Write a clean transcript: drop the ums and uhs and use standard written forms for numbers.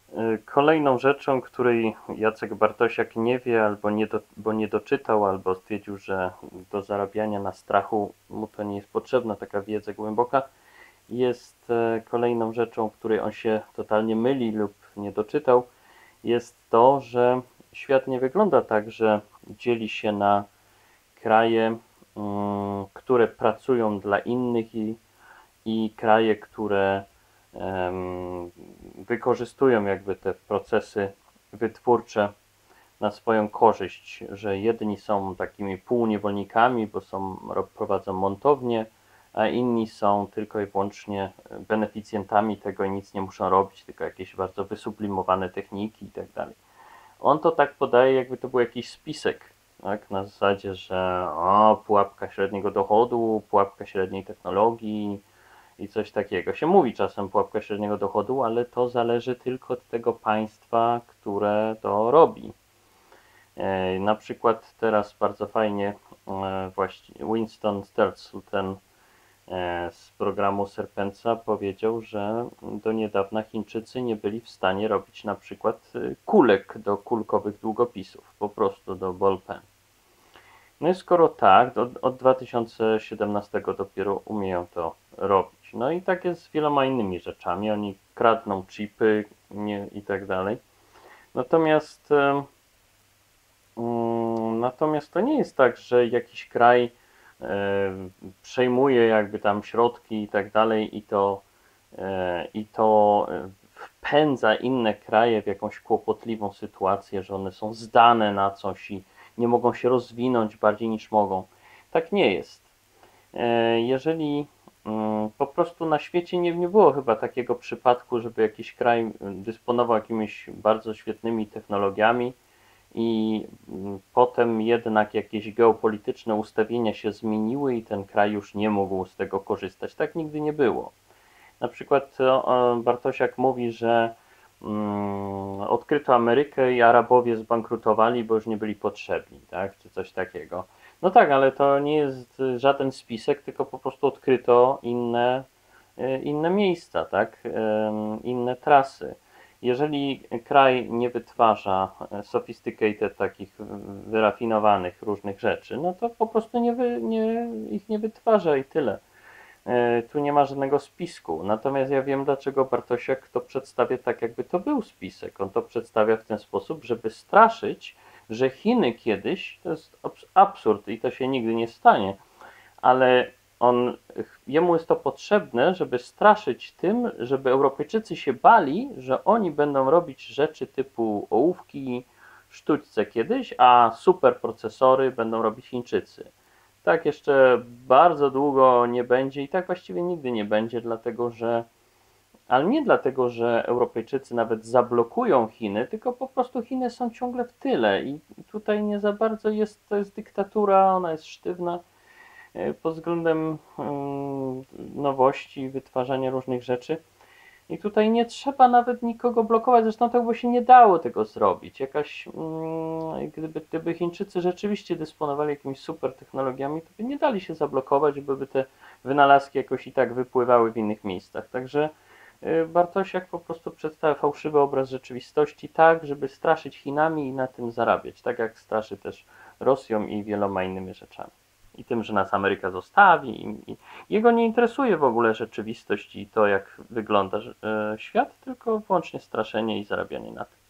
Kolejną rzeczą, której Jacek Bartosiak nie wie, bo nie doczytał, albo stwierdził, że do zarabiania na strachu mu to nie jest potrzebna taka wiedza głęboka, jest kolejną rzeczą, której on się totalnie myli lub nie doczytał, jest to, że świat nie wygląda tak, że dzieli się na kraje, które pracują dla innych i kraje, które wykorzystują jakby te procesy wytwórcze na swoją korzyść, że jedni są takimi półniewolnikami, bo prowadzą montownie, a inni są tylko i wyłącznie beneficjentami tego i nic nie muszą robić, tylko jakieś bardzo wysublimowane techniki i tak dalej. On to tak podaje, jakby to był jakiś spisek, tak? Na zasadzie, że pułapka średniego dochodu, pułapka średniej technologii i coś takiego. Się mówi czasem pułapka średniego dochodu, ale to zależy tylko od tego państwa, które to robi. Na przykład teraz bardzo fajnie właśnie Winston Churchill, ten z programu Serpensa, powiedział, że do niedawna Chińczycy nie byli w stanie robić na przykład kulek do kulkowych długopisów, po prostu do ballpen. No i skoro tak, od 2017 dopiero umieją to robić. No i tak jest z wieloma innymi rzeczami. Oni kradną chipy i tak dalej. Natomiast to nie jest tak, że jakiś kraj przejmuje jakby tam środki i tak dalej i to wpędza inne kraje w jakąś kłopotliwą sytuację, że one są zdane na coś i nie mogą się rozwinąć bardziej niż mogą. Tak nie jest. Jeżeli po prostu na świecie nie było chyba takiego przypadku, żeby jakiś kraj dysponował jakimiś bardzo świetnymi technologiami i potem jednak jakieś geopolityczne ustawienia się zmieniły i ten kraj już nie mógł z tego korzystać. Tak nigdy nie było. Na przykład Bartosiak mówi, że odkryto Amerykę i Arabowie zbankrutowali, bo już nie byli potrzebni, tak? Czy coś takiego. No tak, ale to nie jest żaden spisek, tylko po prostu odkryto inne miejsca, tak? Inne trasy. Jeżeli kraj nie wytwarza sophisticated, takich wyrafinowanych różnych rzeczy, no to po prostu ich nie wytwarza i tyle. Tu nie ma żadnego spisku. Natomiast ja wiem, dlaczego Bartosiak to przedstawia tak, jakby to był spisek. On to przedstawia w ten sposób, żeby straszyć, że Chiny kiedyś, to jest absurd i to się nigdy nie stanie, ale jemu jest to potrzebne, żeby straszyć tym, żeby Europejczycy się bali, że oni będą robić rzeczy typu ołówki, sztućce kiedyś, a superprocesory będą robić Chińczycy. Tak jeszcze bardzo długo nie będzie i tak właściwie nigdy nie będzie, ale nie dlatego, że Europejczycy nawet zablokują Chiny, tylko po prostu Chiny są ciągle w tyle i tutaj nie za bardzo to jest dyktatura, ona jest sztywna pod względem nowości, wytwarzania różnych rzeczy. I tutaj nie trzeba nawet nikogo blokować, zresztą to by się nie dało tego zrobić. Gdyby Chińczycy rzeczywiście dysponowali jakimiś super technologiami, to by nie dali się zablokować, by te wynalazki jakoś i tak wypływały w innych miejscach. Także Bartosiak po prostu przedstawia fałszywy obraz rzeczywistości tak, żeby straszyć Chinami i na tym zarabiać. Tak jak straszy też Rosją i wieloma innymi rzeczami. I tym, że nas Ameryka zostawi. Jego nie interesuje w ogóle rzeczywistość i to, jak wygląda świat, tylko wyłącznie straszenie i zarabianie na tym.